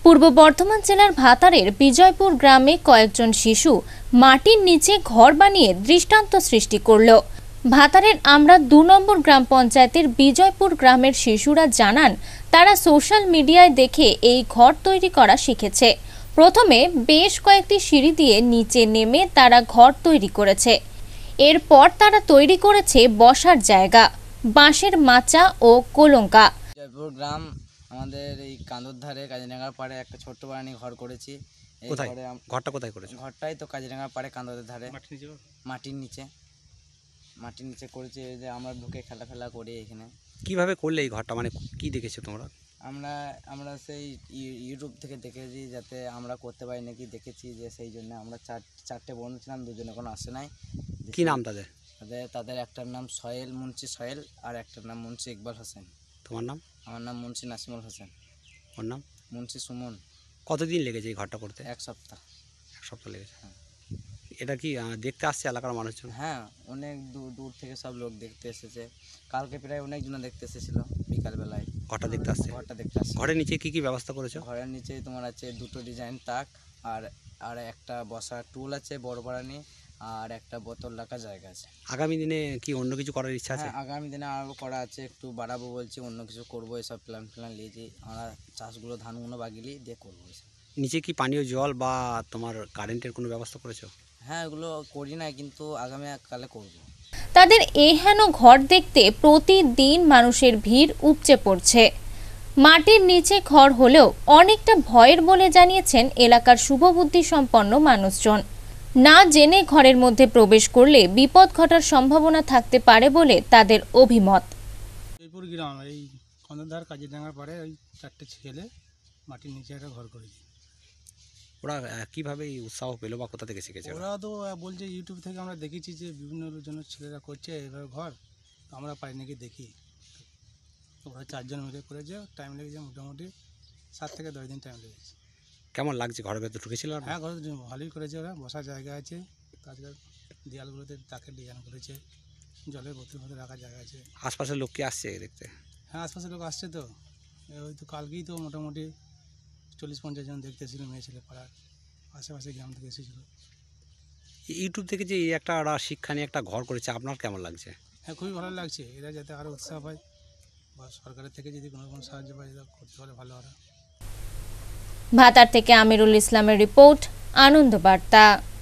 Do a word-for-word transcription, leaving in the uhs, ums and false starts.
পূর্ব বর্ধমান জেলার ভাতারের বিজয়পুর গ্রামে কয়েকজন শিশু মাটির নিচে ঘর বানিয়ে দৃষ্টান্ত সৃষ্টি করল। ভাতারের আমরা দু নম্বর গ্রাম পঞ্চায়েতের বিজয়পুর গ্রামের শিশুরা জানান, তারা সোশ্যাল মিডিয়ায় দেখে এই ঘর তৈরি করা শিখেছে। প্রথমে বেশ কয়েকটি সিঁড়ি দিয়ে নিচে নেমে তারা ঘর তৈরি করেছে। এরপর তারা তৈরি করেছে বসার জায়গা, বাঁশের মাচা ও কলঙ্কা। বিজয়পুর গ্রাম আমাদের এই কান্দুর ধারে কাজিরাঙ্গার পাড়ে একটা ছোট্ট বাড়ি ঘর করেছি। এই ঘরে ঘরটা কোথায় করেছো? ঘরটাই তো কাজিরাঙ্গার পাড়ে কান্দুর ধারে মাটির নিচে মাটির নিচে করেছি। এই যে আমরা ঢুকে খেলা ফেলা করি এখানে। কিভাবে করলে এই ঘরটা, মানে কি দেখেছো তোমরা? আমরা আমরা সেই ইউটিউব থেকে দেখেছি, যাতে আমরা করতে পারি নাকি দেখেছি, যে সেই জন্য আমরা চার চারটে বন্ধু ছিলাম, দুজনে কোনো আসে নাই। কি নাম তাদের? তাদের তাদের একটার নাম সোহেল মুন্সি সোহেল আর একটার নাম মুন্সি ইকবাল হোসেন। তোমার নাম? আমার নাম মুন্সি নাসিমুল হোসেন। ওর নাম মুন্সি সুমন। কতদিন লেগেছে এই ঘরটা করতে? এক সপ্তাহ। এক সপ্তাহ লেগেছে। হ্যাঁ। এটা কি দেখতে আসছে এলাকার মানুষজন? হ্যাঁ, অনেক দূর দূর থেকে সব লোক দেখতে এসেছে। কালকে প্রায় অনেকজন দেখতে এসেছিল বিকালবেলায়। ঘরটা দেখতে আসছে? ঘরটা দেখতে আসছে। ঘরের নিচে কি কি ব্যবস্থা করেছো? ঘরের নিচে তোমার আছে দুটো ডিজাইন তাক, আর আর একটা বসার টুল আছে বড় বাড়ানি, আর একটা বোতল রাখার জায়গা আছে। আগামী দিনে কি অন্য কিছু করার ইচ্ছা আছে? হ্যাঁ, আগামী দিনে আরও করা আছে, একটু বাড়াবো বলছি, অন্য কিছু করবো, এসব প্ল্যান প্ল্যান নিয়েছি। আমরা চাষগুলো ধানগুলো বাগিয়ে দিয়ে করবো এসব। নিচে কি পানীয় জল বা তোমার কারেন্টের কোনো ব্যবস্থা করেছো? হ্যাঁ, এগুলো করি না, কিন্তু আগামী কালে করবো। তাদের এহেন ঘর দেখতে প্রতিদিন মানুষের ভিড় উপচে পড়ছে। মাটির নিচে ঘর হলেও অনেকটা ভয়ের বলে জানিয়েছেন এলাকার শুভবুদ্ধি সম্পন্ন মানুষজন। না জেনে ঘরের মধ্যে প্রবেশ করলে বিপদ ঘটার সম্ভাবনা থাকতে পারে বলে তাদের অভিমত। জয়পুর গ্রাম এই কন্দরধার কাজিরাঙ্গার পাড়ে ওই চারটে ছেলে মাটির নিচে একটা ঘর করেছে। ওরা কিভাবে এই উৎসাহ পেলো বা কোথা থেকে শিখেছে? ওরা তো বলছে ইউটিউব থেকে আমরা দেখেছি যে বিভিন্ন জনের ছেলেরা করছে এভাবে ঘর, তো আমরা পারি নাকি দেখি। ওরা চারজন মিলে করেছে, টাইম লেগেছে মোটামুটি সাত থেকে দশ দিন টাইম লেগেছে। কেমন লাগছে? ঘরের ভেতর ঢুকেছিল? হ্যাঁ, ঘর ভালোই করেছে, ওরা বসার জায়গা আছে, তাছাড়া দেয়ালগুলোতে তাকের ডিজাইন করেছে, জলের বোতল মধ্যে রাখার জায়গা আছে। আশপাশের লোক কি আসছে দেখতে? হ্যাঁ, আশপাশের লোক আসছে তো। ওই তো কালকেই তো মোটামুটি চল্লিশ পঞ্চাশ জন দেখতে এসেছিল, মেয়ে ছেলে পাড়ার আশেপাশে গ্রাম থেকে এসেছিলো। ইউটিউব থেকে যে এই একটা ওরা শিক্ষা নিয়ে একটা ঘর করেছে, আপনার কেমন লাগছে? হ্যাঁ, খুবই ভালো লাগছে। এরা যাতে আরও উৎসাহ পায় বা সরকারের থেকে যদি কোনো কোনো সাহায্য পায়, এটা করতে পারে ভালো। ওরা ভাতার থেকে আমিরুল ইসলামের রিপোর্ট, আনন্দ বার্তা।